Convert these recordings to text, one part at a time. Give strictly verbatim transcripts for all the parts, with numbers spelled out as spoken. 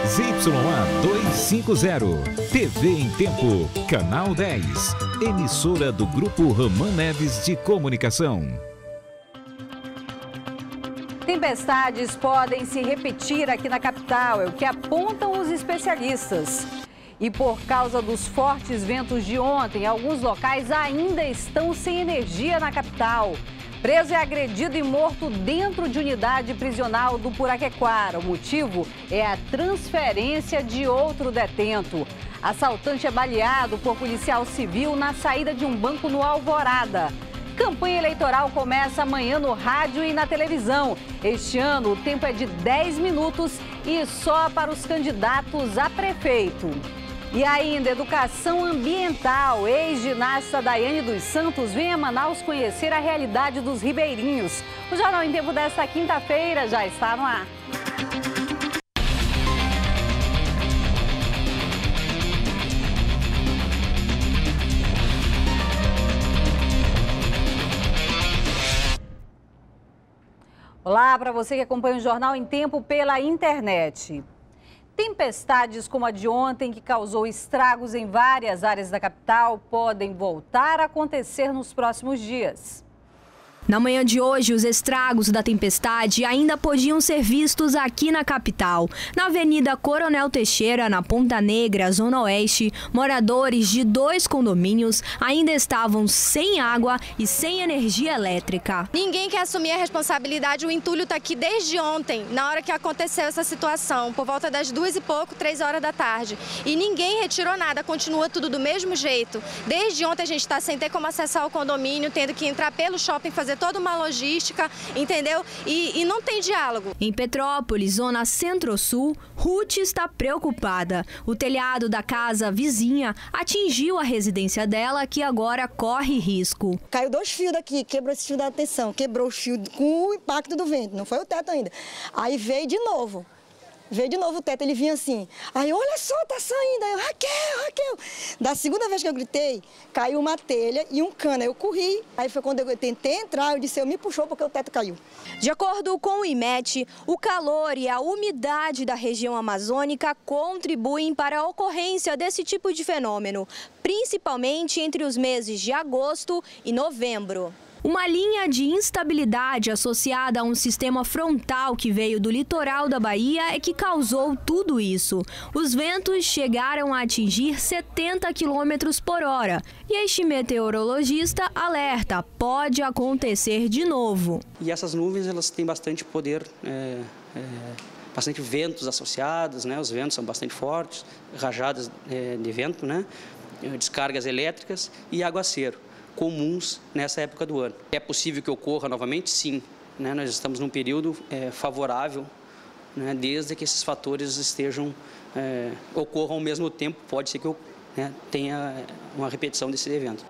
Z Y A duzentos e cinquenta, T V em Tempo, Canal dez, emissora do Grupo Roman Neves de Comunicação. Tempestades podem se repetir aqui na capital, é o que apontam os especialistas. E por causa dos fortes ventos de ontem, alguns locais ainda estão sem energia na capital. Preso é agredido e morto dentro de unidade prisional do Puraquequara. O motivo é a transferência de outro detento. Assaltante é baleado por policial civil na saída de um banco no Alvorada. Campanha eleitoral começa amanhã no rádio e na televisão. Este ano o tempo é de dez minutos e só para os candidatos a prefeito. E ainda, educação ambiental. Ex-ginasta Daiane dos Santos vem a Manaus conhecer a realidade dos ribeirinhos. O Jornal em Tempo desta quinta-feira já está no ar. Olá para você que acompanha o Jornal em Tempo pela internet. Tempestades como a de ontem, que causou estragos em várias áreas da capital, podem voltar a acontecer nos próximos dias. Na manhã de hoje, os estragos da tempestade ainda podiam ser vistos aqui na capital. Na Avenida Coronel Teixeira, na Ponta Negra, Zona Oeste, moradores de dois condomínios ainda estavam sem água e sem energia elétrica. Ninguém quer assumir a responsabilidade, o entulho está aqui desde ontem, na hora que aconteceu essa situação, por volta das duas e pouco, três horas da tarde. E ninguém retirou nada, continua tudo do mesmo jeito. Desde ontem a gente está sem ter como acessar o condomínio, tendo que entrar pelo shopping, fazer toda uma logística, entendeu? E, e não tem diálogo. Em Petrópolis, zona Centro-Sul, Ruth está preocupada. O telhado da casa vizinha atingiu a residência dela, que agora corre risco. Caiu dois fios daqui, quebrou esse fio da tensão, quebrou os fios com o impacto do vento, não foi o teto ainda. Aí veio de novo. Veio de novo o teto, ele vinha assim. Aí, olha só, tá saindo. Aí eu, Raquel, Raquel. Da segunda vez que eu gritei, caiu uma telha e um cano. Aí eu corri. Aí foi quando eu tentei entrar, eu disse, eu me puxou porque o teto caiu. De acordo com o IMET, o calor e a umidade da região amazônica contribuem para a ocorrência desse tipo de fenômeno, principalmente entre os meses de agosto e novembro. Uma linha de instabilidade associada a um sistema frontal que veio do litoral da Bahia é que causou tudo isso. Os ventos chegaram a atingir setenta quilômetros por hora. E este meteorologista alerta, pode acontecer de novo. E essas nuvens, elas têm bastante poder, é, é, bastante ventos associados, né? Os ventos são bastante fortes, rajadas é, de vento, né? Descargas elétricas e aguaceiro, comuns nessa época do ano. É possível que ocorra novamente? Sim. Né? Nós estamos num período é, favorável, né? Desde que esses fatores estejam, é, ocorram ao mesmo tempo, pode ser que eu, né, tenha uma repetição desse evento.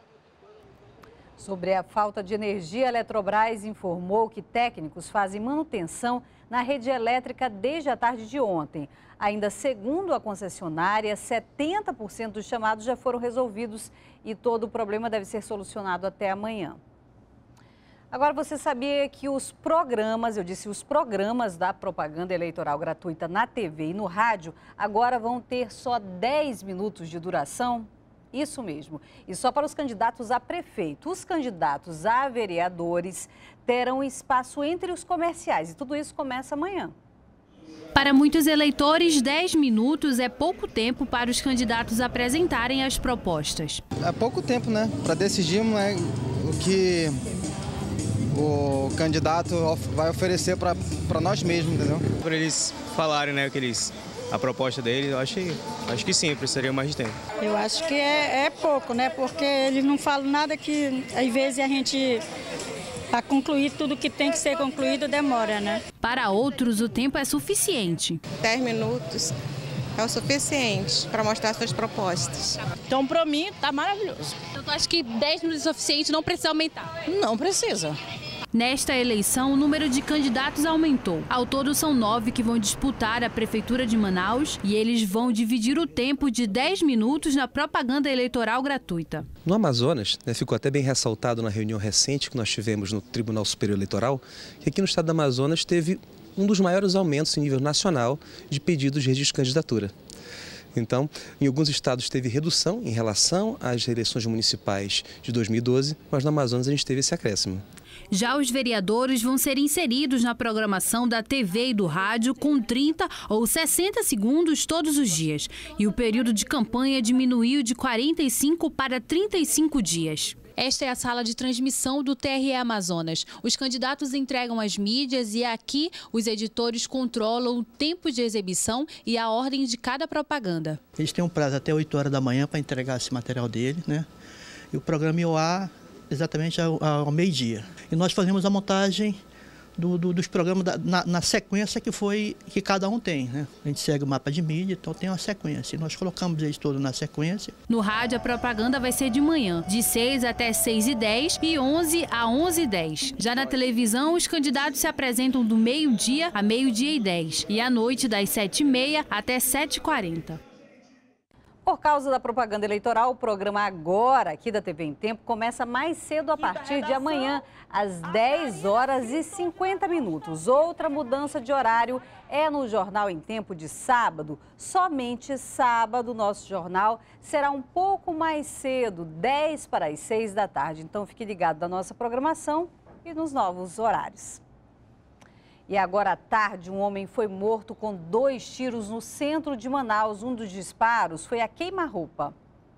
Sobre a falta de energia, a Eletrobras informou que técnicos fazem manutenção na rede elétrica desde a tarde de ontem. Ainda segundo a concessionária, setenta por cento dos chamados já foram resolvidos e todo o problema deve ser solucionado até amanhã. Agora, você sabia que os programas, eu disse os programas da propaganda eleitoral gratuita na T V e no rádio, agora vão ter só dez minutos de duração? Isso mesmo. E só para os candidatos a prefeito. Os candidatos a vereadores terão espaço entre os comerciais e tudo isso começa amanhã. Para muitos eleitores, dez minutos é pouco tempo para os candidatos apresentarem as propostas. É pouco tempo, né? Para decidirmos, né, o que o candidato vai oferecer para nós mesmos, entendeu? Para eles falarem, né, o que eles, a proposta deles, eu acho, acho que sim, precisaria mais de tempo. Eu acho que é, é pouco, né? Porque eles não falam nada que, às vezes, a gente... Para concluir tudo que tem que ser concluído demora, né? Para outros, o tempo é suficiente. dez minutos é o suficiente para mostrar suas propostas. Então, para mim, tá maravilhoso. Então, tu acha que dez minutos é suficiente, não precisa aumentar? Não precisa. Nesta eleição, o número de candidatos aumentou. Ao todo, são nove que vão disputar a Prefeitura de Manaus e eles vão dividir o tempo de dez minutos na propaganda eleitoral gratuita. No Amazonas, né, ficou até bem ressaltado na reunião recente que nós tivemos no Tribunal Superior Eleitoral, que aqui no estado do Amazonas teve um dos maiores aumentos em nível nacional de pedidos de registro de candidatura. Então, em alguns estados teve redução em relação às eleições municipais de dois mil e doze, mas no Amazonas a gente teve esse acréscimo. Já os vereadores vão ser inseridos na programação da T V e do rádio com trinta ou sessenta segundos todos os dias. E o período de campanha diminuiu de quarenta e cinco para trinta e cinco dias. Esta é a sala de transmissão do T R E Amazonas. Os candidatos entregam as mídias e aqui os editores controlam o tempo de exibição e a ordem de cada propaganda. Eles têm um prazo até oito horas da manhã para entregar esse material dele, né? E o programa ia ao ar exatamente ao, ao meio-dia. E nós fazemos a montagem do, do, dos programas da, na, na sequência que, foi, que cada um tem, né? A gente segue o mapa de mídia, então tem uma sequência. E nós colocamos eles todos na sequência. No rádio, a propaganda vai ser de manhã, de seis até seis e dez e onze a onze e dez. Já na televisão, os candidatos se apresentam do meio-dia a meio-dia e dez. E à noite, das sete e meia até sete e quarenta. Por causa da propaganda eleitoral, o programa Agora, aqui da T V em Tempo, começa mais cedo a partir de amanhã, às dez horas e cinquenta minutos. Outra mudança de horário é no Jornal em Tempo de sábado. Somente sábado, nosso jornal será um pouco mais cedo, dez para as seis da tarde. Então, fique ligado na nossa programação e nos novos horários. E agora à tarde, um homem foi morto com dois tiros no centro de Manaus. Um dos disparos foi a queima-roupa.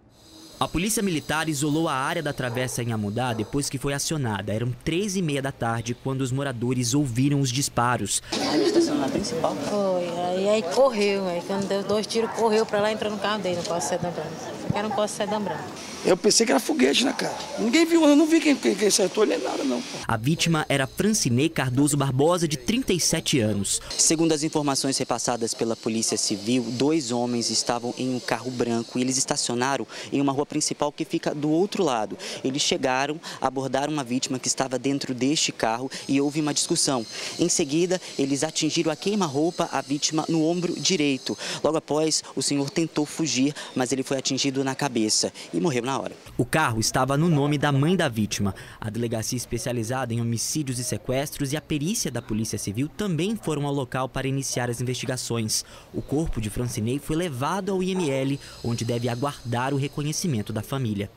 A polícia militar isolou a área da travessa em Amudá depois que foi acionada. Eram três e meia da tarde quando os moradores ouviram os disparos. Aí estacionou na principal? Foi, aí, aí correu, aí quando deu dois tiros, correu pra lá e entrou no carro dele, no Costa Sedã Branco. Era um Costa Sedã Branco. Eu pensei que era foguete na cara. Ninguém viu, eu não vi quem, quem, quem acertou nem nada, não. A vítima era Francinei Cardoso Barbosa, de trinta e sete anos. Segundo as informações repassadas pela Polícia Civil, dois homens estavam em um carro branco e eles estacionaram em uma rua principal que fica do outro lado. Eles chegaram, abordaram uma vítima que estava dentro deste carro e houve uma discussão. Em seguida, eles atingiram a queima-roupa a vítima no ombro direito. Logo após, o senhor tentou fugir, mas ele foi atingido na cabeça e morreu na hora. O carro estava no nome da mãe da vítima. A delegacia especializada em homicídios e sequestros e a perícia da Polícia Civil também foram ao local para iniciar as investigações. O corpo de Francinei foi levado ao I M L, onde deve aguardar o reconhecimento da família.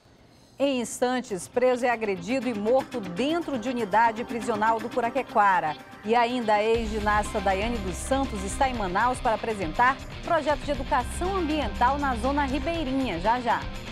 Em instantes, preso é agredido e morto dentro de unidade prisional do Curaquequara. E ainda a ex-ginasta Daiane dos Santos está em Manaus para apresentar projeto de educação ambiental na zona ribeirinha. Já, já.